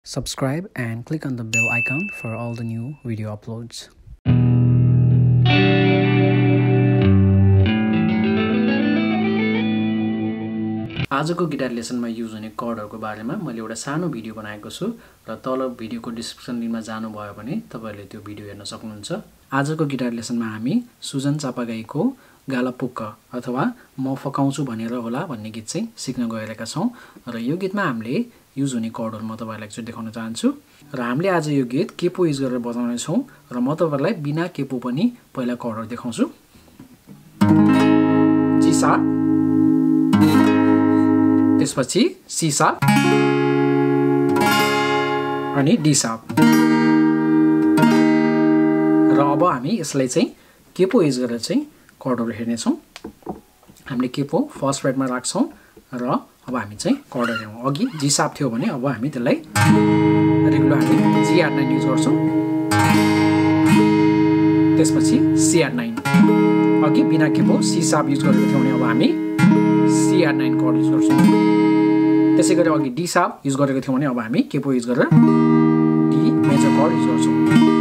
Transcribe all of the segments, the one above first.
Subscribe and click on the bell icon for all the new video uploads. आजको guitar लेसनमा use हुने कर्डहरुको बारेमा मैले एउटा सानो भिडियो बनाएको छु र तल भिडियोको डिस्क्रिप्सन लिnkमा जानु भयो भने तपाईहरुले त्यो भिडियो हेर्न सक्नुहुन्छ। आजको गिटार लेसनमा हामी सुजन चापागाईको गालापुक्क अथवा म फकाउँछु भनेर होला भन्ने गीत चाहिँ सिक्न गइरहेका छौं र यो गीतमा हामीले युज हुने कर्डहरु म तपाईहरुलाई एकचोटी देखाउन चाहन्छु र हामीले आज यो गीत केपो युज गरेर बजाउने छौं र म तपाईहरुलाई बिना केपो पनि पहिला कर्डहरु देखाउँछु। जी सा, त्यसपछि सी सा अनि डी सा र अब हामी यसलाई चाहिँ केपो युज गरेर चाहिँ कर्डहरु हेर्ने छौं। हामीले केपो फर्स्ट फ्रेटमा राख्छौं र अब हामी चाहिँ कर्डहरु हेरौं। अघि जी शार्प थियो भने अब हामी त्यसलाई रेगुलर हामी जी आर 9 युज गर्छौं। त्यसपछि सी आर 9, अघि बिना केपो सी शार्प युज गरेको थियौं भने अब हामी सी आर 9 कर्ड युज गर्छौं। त्यसैगरी अघि डी शार्प युज गरेको थियौं भने अब हामी केपो युज गरेर डी मेजर कर्ड युज गर्छौं।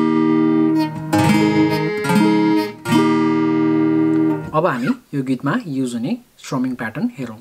अब हामी यो गीतमा युज हुने स्ट्रमिङ प्याटर्न हेरौं।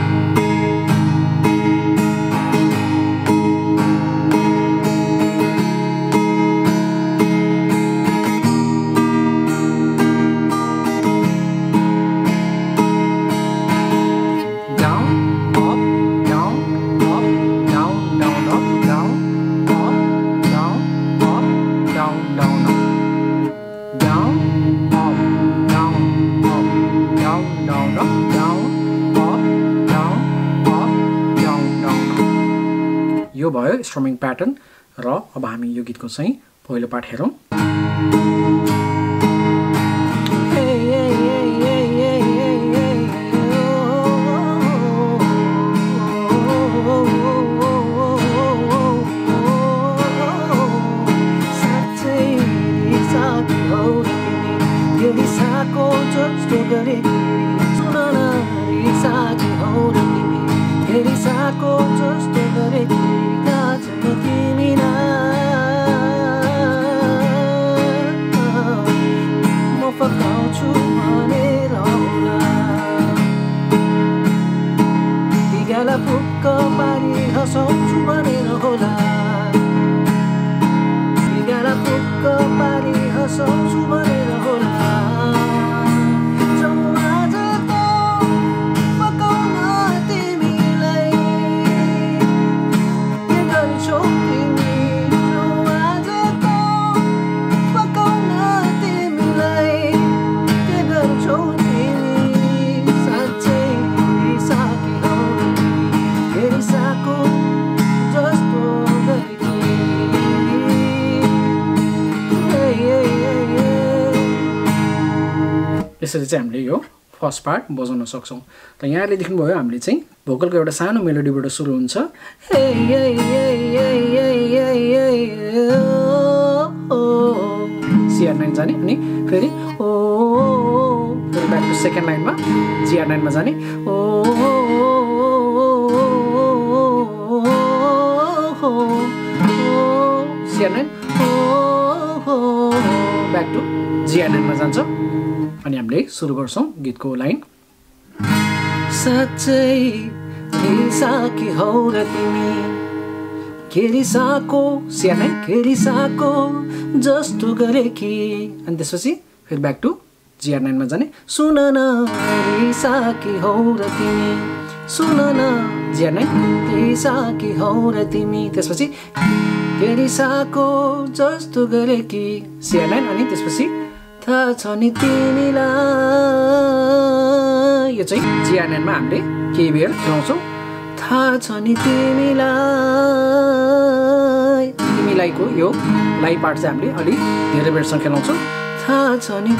यो भयो स्ट्रमिङ प्याटर्न र अब हामी यो गीतको चाहिँ पहिलो पार्ट हेरौं। गालापुक्क पारी हँसाउँछु भनेर होला, गालापुक्क पारी हँसाउँछु भनेर होला। जाउँ आज त फकाउन तिमीलाई, के गर्छौ तिमी? जाउँ आज त फकाउन तिमीलाई, के गर्छौ तिमी? साँच्चै रिसाकी हौ रिसाको जस्तो गरेकी। यसरी चाहिँ हामीले यो फर्स्ट पार्ट बजाउन सक्छौं। त यहाँले देख्नुभयो हामीले चाहिँ भोकलको एउटा सानो मेलोडीबाट सुरु हुन्छ। सी आर 9 जाने अनि फेरि ओ ब्याक टु सेकेन्ड लाइनमा जी आर 9 मा जाने ओ C R 9 back to G R 9 मा जान्छ अनि हामीले सुरु गर्छौं गीतको लाइन। साँच्चै रिसाकी हौ र तिमी, के रिसाको सी आर 9 के रिसाको जस्तो गरेकी। अनि त्यसपछि फेरि ब्याक टु जी आर 9 मा जाने सुन न रिसाकी हौ र तिमी, सुन न जी आर 9 रिसाकी हौ र तिमी। त्यसपछि के रिसाको जस्तो गरेकी। सी आर 9 अनि त्यसपछि थाहा छ नि तिमीलाई, यो चाहिँ जी आर 9 मा हामीले केही बेर खेलाउँछौं। थाहा छ नि तिमीलाई, तिमीलाईको यो लाई पार्ट चाहिँ हामीले अलि धेरै बेरसम्म खेलाउँछौं। थाहा छ नि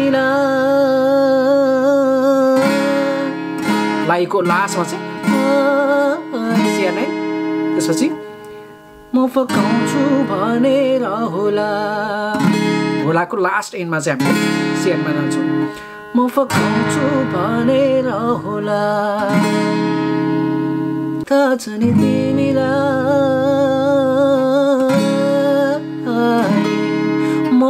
तिमीलाई, लाईको लास्टमा चाहिँ सी आर 9 त्यसपछि म फकाउँछु भनेर होला, होलाको लास्ट एन्डमा चाहिँ हामीले सी एन्डमा जान्छौं। म फकाउँछु भनेर होला, थाहा छ नि तिमीलाई।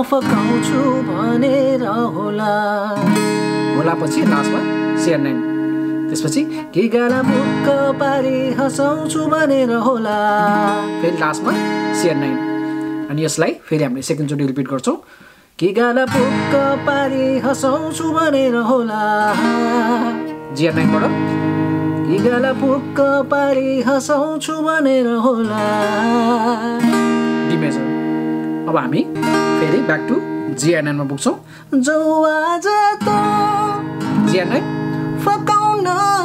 फकाउँछु भनेर होला होला पछि लास्टमा CR9 त्यसपछि के गाला मुक्क पारी हँसाउँछु भनेर होला फेरि लास्टमा CR9 अनि यसलाई फेरि हामीले सेकेन्डचोटि रिपिट गर्छौँ के गाला मुक्क पारी हँसाउँछु भनेर होला GR9 बाट के गाला मुक्क पारी हँसाउँछु भनेर होला डी मेजर अब हामी फेरि ब्याक टु GR9 मा पुग्छौँ जो आज त GR9 फकाउन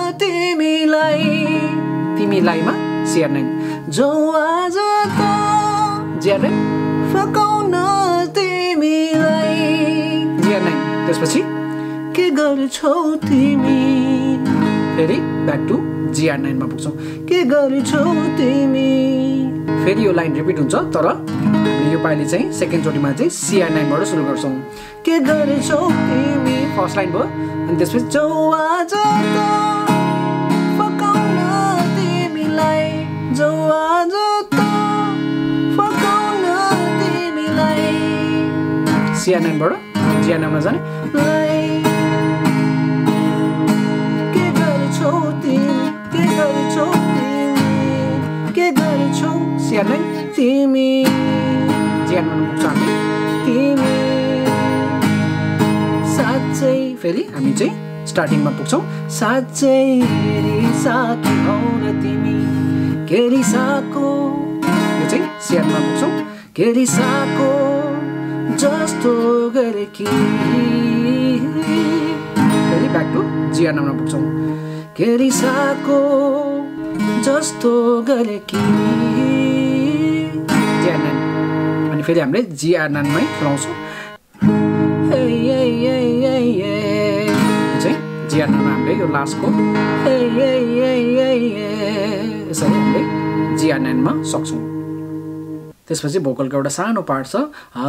तिमीलाईमा CR9 जो आज त GR9 फकाउन तिमीलाई GR9 त्यसपछि के गर्छौ तिमी फेरि ब्याक टु GR9 मा पुग्छौँ के गर्छौ तिमी फेरि यो लाइन रिपिट हुन्छ तर यो पालि चाहिँ सेकेन्डचोटिमा चाहिँ CR9 बाट सुरु गर्छौँ के गर्छौ तिमी फर्स्ट लाइन भयो अनि त्यसपछि जो आज त फकाउन तिमीलाई जो आज त फकाउन तिमीलाई CR9 बाट GR9 मा जाने के गर्छौ तिमी के गर्छौ तिमी के गर्छौ CR9 तिमी GR9 मा पुग्छौँ हामी तिमी साँच्चै फेरि हामी चाहिँ स्टार्टिङमा पुग्छौँ साँच्चै रिसाकी हौ र तिमी के रिसाको यो चाहिँ CR9 मा पुग्छौँ के रिसाको जस्तो गरे कि फेरि ब्याक टु GR9 मा पुग्छौँ के रिसाको जस्तो गरे कि GR9 अनि फेरि हामीले GR9 मै खेलाउँछौँ चाहिँ GR9 मा हामीले यो लास्टको यसरी हामीले GR9 मा सक्छौँ त्यसपछि भोकलको एउटा सानो पार्ट छ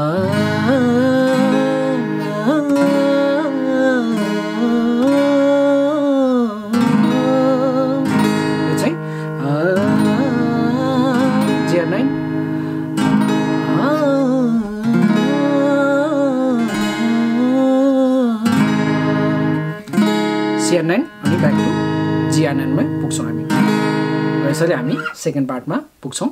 यो चाहिँ GR9 CR9 अनि ब्याक टु GR9 मै पुग्छौँ हामी र यसरी हामी सेकेन्ड पार्टमा पुग्छौँ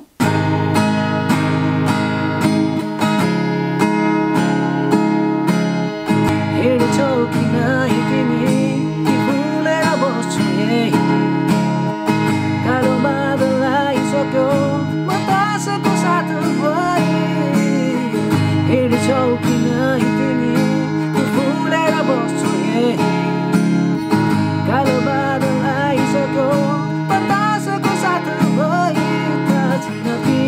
हेर्छौ किन तिमी भुलेर बस्छु यही कालो बादल आइसक्यो बतासको साथ भए हेर्छौ किन तिमी भुलेर बस्छु यही कालो बादल आइसक्यो बतासको साथ भए छिन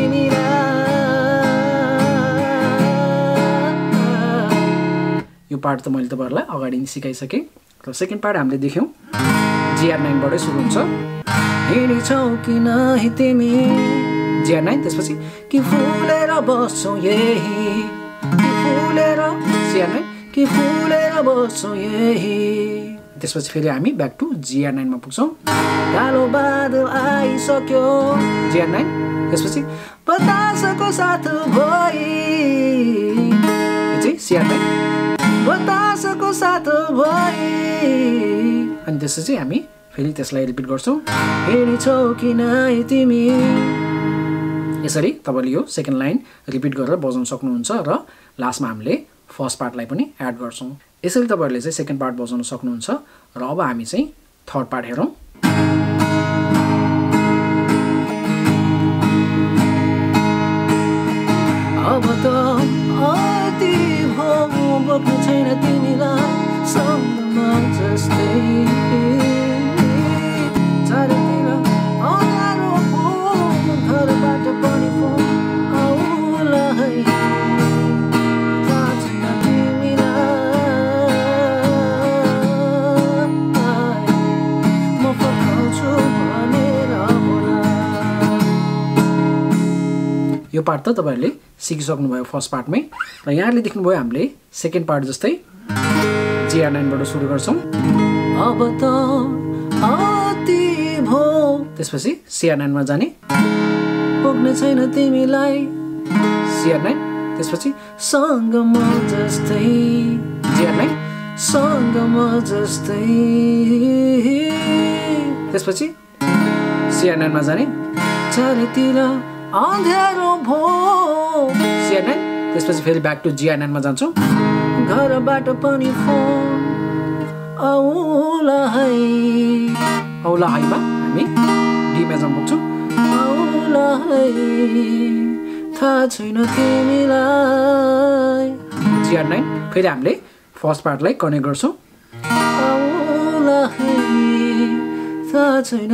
तिमीलाई यो पार्ट त मैले तपाईँहरूलाई अगाडि नै सिकाइसकेँ र सेकेन्ड पार्ट हामीले देख्यौँ GR9 बाटै सुरु हुन्छ हेर्छौ किन तिमी GR9 त्यसपछि कि फुलेर बस्छौ यही कि फुलेर CR9 कि फुलेर बस्छौ यही त्यसपछि फेरि हामी ब्याक टु GR9 मा पुग्छौँ कालो बादल आइसक्यो GR9 त्यसपछि बतासको साथ भई यो चाहिँ CR9 बतासको साथ भई अनि त्यसपछि हामी फेरि त्यसलाई रिपिट गर्छौँ हेर्छौ किन तिमी यसरी तपाईँले यो सेकेन्ड लाइन रिपिट गरेर बजाउन सक्नुहुन्छ र लास्टमा हामीले फर्स्ट पार्टलाई पनि एड गर्छौँ यसरी तपाईँहरूले चाहिँ सेकेन्ड पार्ट बजाउन सक्नुहुन्छ र अब हामी चाहिँ थर्ड पार्ट हेरौँ अब त अति बोक्नु छैन तिमीलाई सम्ममा जस्तै चारैतिर अँध्यारो हो घरबाट पनि फोन आउला है थाहा छैन तिमीलाई म फकाउँछु भनेर होला यो पार्ट त तपाईँहरूले सिकिसक्नुभयो फर्स्ट पार्टमै र यहाँले देख्नुभयो हामीले सेकेन्ड पार्ट जस्तै GR9 बाट सुरु गर्छौँ अब त अति भो त्यसपछि CR9 मा जाने पुग्ने छैन तिमीलाई CR9 त्यसपछि सँग म जस्तै G9 सँग म जस्तै त्यसपछि C9 मा जाने चारैतिर अँध्यारो भो C9 त्यसपछि फेरि ब्याक टु G9 मा जान्छौँ घरबाट पनि फोन आउला है औला हाइमा हामी D मा जाउँ पुग्छौँ आउला है थाहा छैन तिमीलाई G9 फेरि हामीले फर्स्ट पार्टलाई कनेक्ट गर्छौँ आउला है थाहा छैन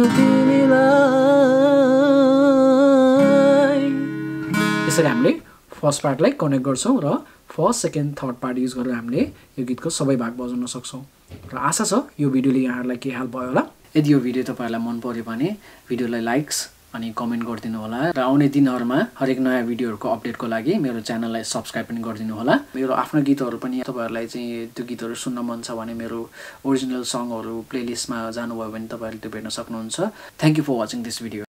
तिमीलाई यसरी हामीले फर्स्ट पार्टलाई कनेक्ट गर्छौँ र first second third part use गरेर हामीले यो गीतको सबै भाग बजाउन सक्छौँ र आशा छ यो भिडियोले यहाँहरूलाई के हेल्प भयो होला यदि यो भिडियो तपाईँहरूलाई मन पर्यो भने भिडियोलाई लाइक्स अनि कमेन्ट गरिदिनु होला र आउने दिनहरूमा हरेक नयाँ भिडियोहरूको अपडेटको लागि मेरो च्यानललाई सब्सक्राइब पनि गरिदिनु होला मेरो आफ्नो गीतहरू पनि तपाईँहरूलाई चाहिँ त्यो गीतहरू सुन्न मन छ भने मेरो ओरिजिनल सङहरू प्लेलिस्टमा जानुभयो भने तपाईँहरूले त्यो भेट्न सक्नुहुन्छ thank you for watching this video